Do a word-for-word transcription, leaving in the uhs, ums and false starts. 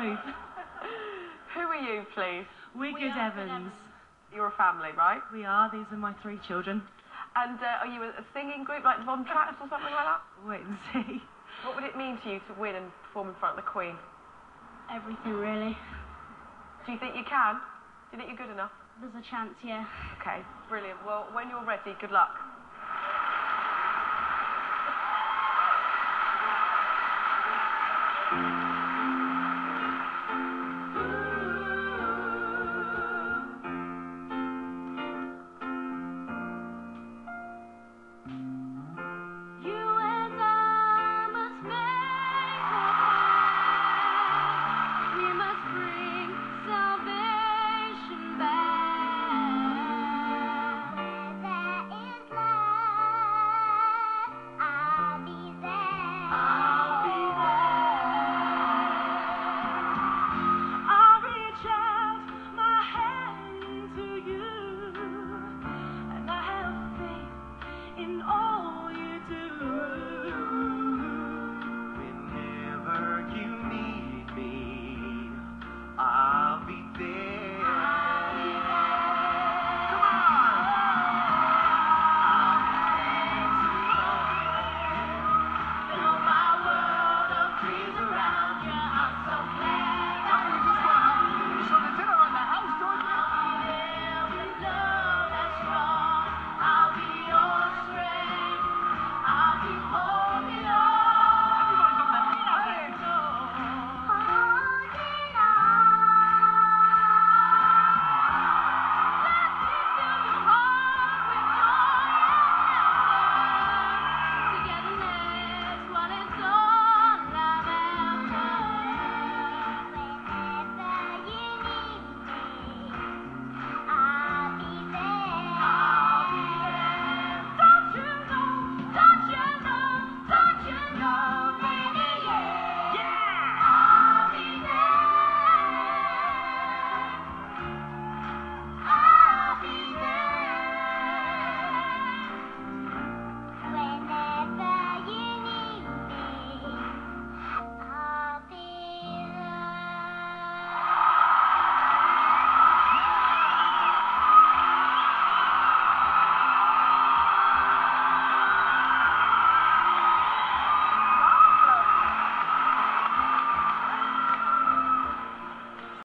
move. Who are you, please? We're We Good are Good Evans. Evans. You're a family, right? We are. These are my three children. And uh, are you a singing group like Von Traps or something like that? Wait and see. What would it mean to you to win and perform in front of the Queen? Everything, really. Do you think you can? Do you think you're good enough? There's a chance, yeah. Okay, brilliant. Well, when you're ready, good luck.